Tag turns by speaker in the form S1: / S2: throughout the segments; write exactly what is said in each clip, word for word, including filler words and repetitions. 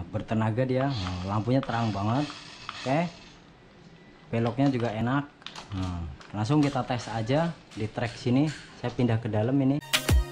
S1: bertenaga dia. Nah, lampunya terang banget. Oke, beloknya juga enak. Nah, langsung kita tes aja di trek sini. Saya pindah ke dalam ini.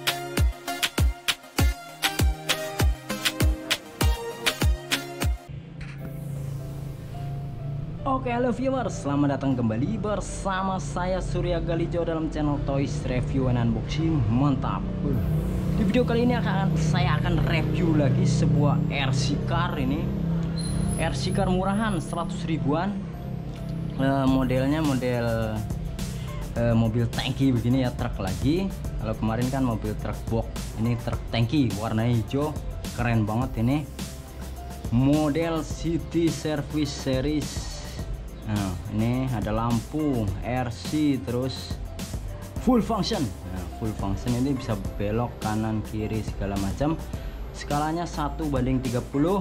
S1: Oke, halo viewers, selamat datang kembali bersama saya Surya Galijo dalam channel Toys Review and Unboxing. Mantap. Di video kali ini akan saya akan review lagi sebuah R C car ini. R C car murahan seratus ribuan. E, modelnya model e, mobil tangki begini ya, truk lagi. Kalau kemarin kan mobil truk box, ini truk tangki warna hijau, keren banget ini. Model City Service Series. Nah, ini ada lampu R C, terus full function. Nah, full function ini bisa belok kanan kiri segala macam. Skalanya satu banding tiga puluh,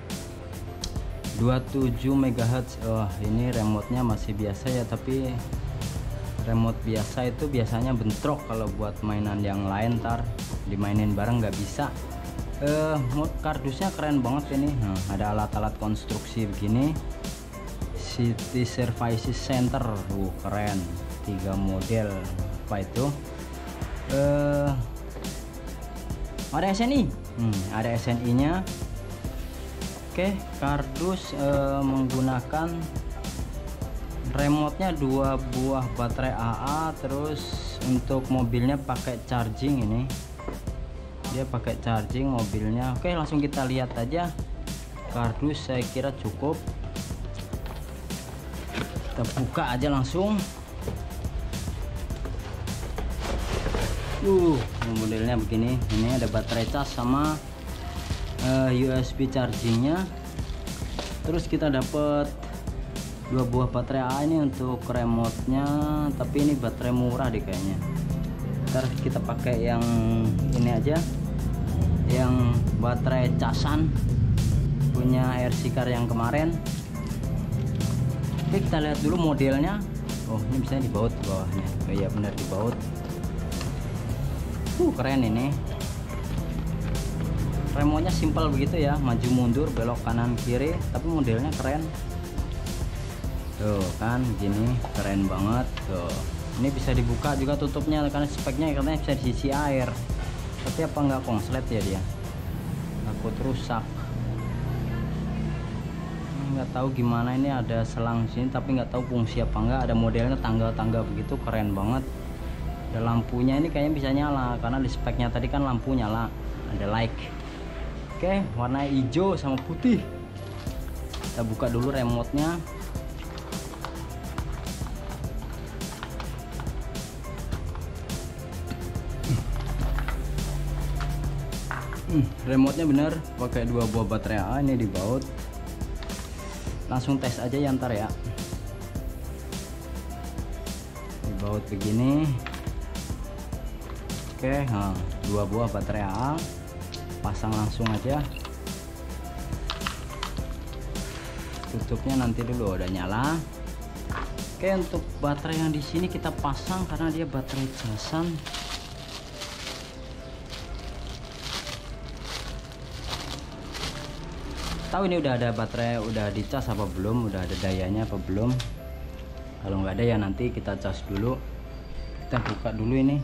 S1: dua puluh tujuh megahertz. Oh, ini remote-nya masih biasa ya, tapi remote biasa itu biasanya bentrok kalau buat mainan yang lain, ntar dimainin bareng nggak bisa. Eh, kardusnya keren banget ini. Nah, ada alat-alat konstruksi begini. City Service Center, uh, keren. Tiga model apa itu? Uh, ada S N I, hmm, ada S N I-nya. Oke, kardus uh, menggunakan remote-nya dua buah baterai A A, terus untuk mobilnya pakai charging ini. Dia pakai charging mobilnya. Oke, langsung kita lihat aja. Kardus saya kira cukup. Kita buka aja langsung. Uh, modelnya begini. Ini ada baterai cas sama uh, U S B chargingnya. Terus kita dapat dua buah baterai A ini untuk remote-nya, tapi ini baterai murah deh kayaknya. Ntar kita pakai yang ini aja, yang baterai casan punya R C car yang kemarin. Oke, kita lihat dulu modelnya. Oh, ini bisa dibaut ke bawahnya. Oh iya, benar dibaut. Uh, keren ini. Remote-nya simpel begitu ya, maju mundur, belok kanan kiri, tapi modelnya keren. Tuh kan, gini keren banget. Tuh, ini bisa dibuka juga tutupnya karena speknya katanya bisa diisi air. Tapi apa nggak konslet ya dia? Takut rusak. Nggak tahu gimana, ini ada selang sini tapi nggak tahu fungsi apa enggak. Ada modelnya tangga-tangga begitu, keren banget. Ada lampunya, ini kayaknya bisa nyala karena di speknya tadi kan lampu nyala, ada light. Oke, warna hijau sama putih. Kita buka dulu remote-nya. Hmm, remote-nya bener pakai dua buah baterai A, ini dibaut. Langsung tes aja ya ntar ya. Dibaut begini. Oke, nah, dua buah baterai A, pasang langsung aja. Tutupnya nanti dulu, udah nyala. Oke, untuk baterai yang di sini kita pasang karena dia baterai casan. Tahu ini udah ada baterai, udah dicas apa belum, udah ada dayanya apa belum. Kalau nggak ada ya nanti kita cas dulu. Kita buka dulu ini.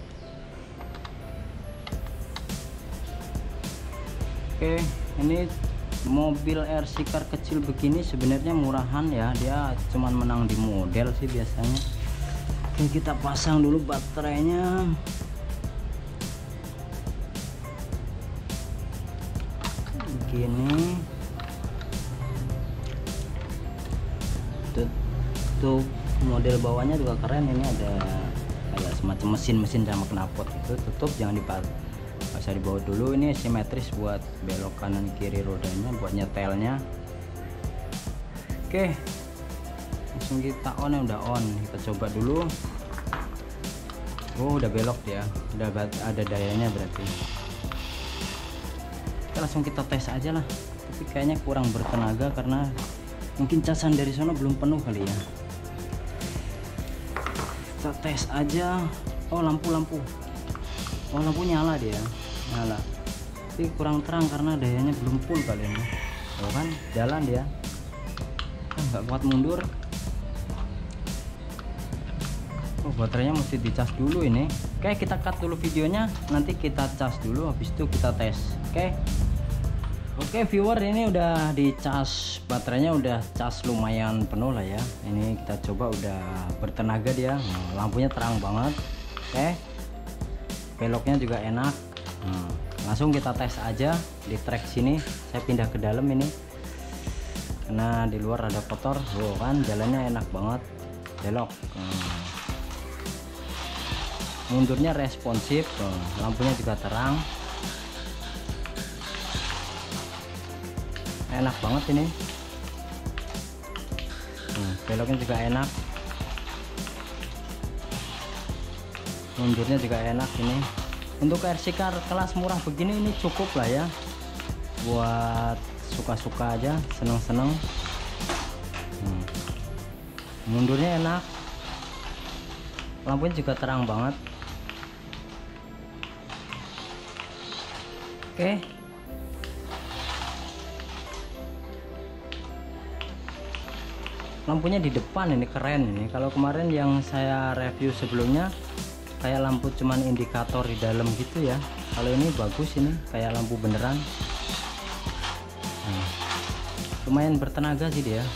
S1: Oke, ini mobil R C car kecil begini sebenarnya murahan ya, dia cuman menang di model sih biasanya. Oke, kita pasang dulu baterainya. Begini. Tuh, model bawahnya juga keren, ini ada kayak semacam mesin-mesin sama knalpot itu. Tutup, jangan dipakai, bisa dibawa dulu. Ini simetris buat belok kanan kiri rodanya, buat nyetelnya. Oke, langsung kita on ya, udah on. Kita coba dulu. Oh, udah belok dia, udah ada dayanya berarti. Oke, langsung kita tes aja lah. Tapi kayaknya kurang bertenaga karena mungkin casan dari sana belum penuh kali ya. Kita tes aja. Oh, lampu-lampu. Oh, lampu nyala dia, nyala. Tapi kurang terang karena dayanya belum full kali ini. Tuh kan jalan dia, nggak kuat mundur. Oh, baterainya mesti dicas dulu ini. Oke, kita cut dulu videonya, nanti kita cas dulu, habis itu kita tes. Oke. Oke viewer, ini udah dicas, baterainya udah cas lumayan penuh lah ya. Ini kita coba, udah bertenaga dia. Nah, lampunya terang banget. Oke, beloknya juga enak. Nah, langsung kita tes aja di track sini. Saya pindah ke dalam ini karena di luar ada kotor. Oh kan jalannya enak banget, belok. Nah, mundurnya responsif. Oh, lampunya juga terang, enak banget ini. Nah, beloknya juga enak, mundurnya juga enak ini. Untuk R C car kelas murah begini ini cukup lah ya, buat suka-suka aja, seneng-seneng. Hmm. Mundurnya enak, lampunya juga terang banget. Oke, lampunya di depan ini keren ini. Kalau kemarin yang saya review sebelumnya kayak lampu cuman indikator di dalam gitu ya. Kalau ini bagus, ini kayak lampu beneran. Nah, lumayan bertenaga sih dia.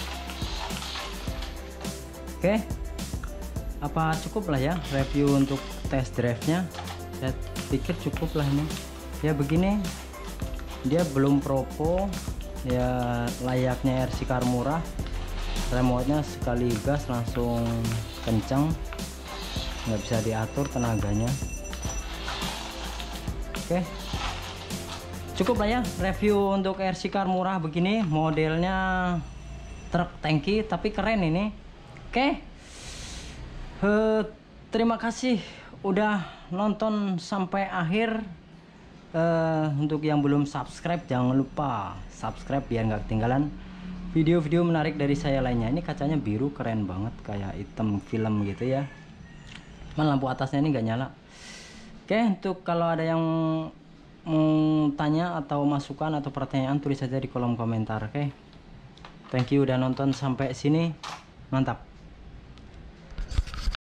S1: Oke, apa cukup lah ya review untuk test drive nya. Saya pikir cukup lah ini ya. Begini dia, belum propo ya, layaknya R C car murah. Remote nya sekali gas langsung kencang, nggak bisa diatur tenaganya. Oke, cukup lah ya review untuk R C car murah begini. Modelnya truk tangki tapi keren ini. Oke, uh, terima kasih udah nonton sampai akhir. Uh, untuk yang belum subscribe, jangan lupa subscribe biar nggak ketinggalan video-video menarik dari saya lainnya. Ini kacanya biru, keren banget, kayak item film gitu ya. Man, lampu atasnya ini nggak nyala. Oke, untuk kalau ada yang mau tanya atau masukan atau pertanyaan, tulis saja di kolom komentar. Oke, thank you udah nonton sampai sini, mantap.